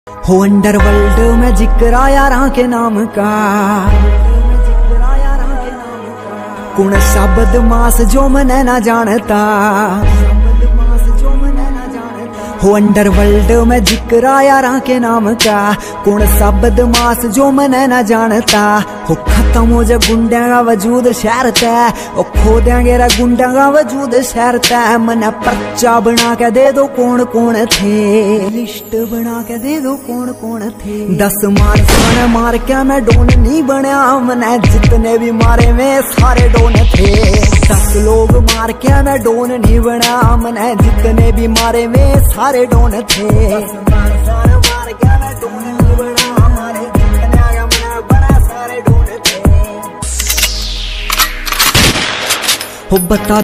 हो अंडरवर्ल्ड में जिक्र यारां के नाम का, कुण सा बदमाश जो मने ना जानता। हो अंडरवर्ल्ड में जिक्र यारां के नाम का, कुण सा बदमाश जो मने ना जानता। हो खत्म हो जा गुंडा का वजूद शहर तय, ओ खो देंगे रे गुंडा का वजूद शहर तय। मने पर्चा बना के दे दो कौन कौन थे, लिस्ट बना के दे दो कौन कौन थे। 10 मार के मैं डोन नहीं बनया, मने जितने भी मारे में सारे डोन थे। 10 लोग मार के मैं डोन नहीं बना, मने जितने भी मारे में सारे डोन थे। 10 मार के मैं डोन नहीं बना, हमारे जितने आगे मैं बना सारे डोन थे। हो बता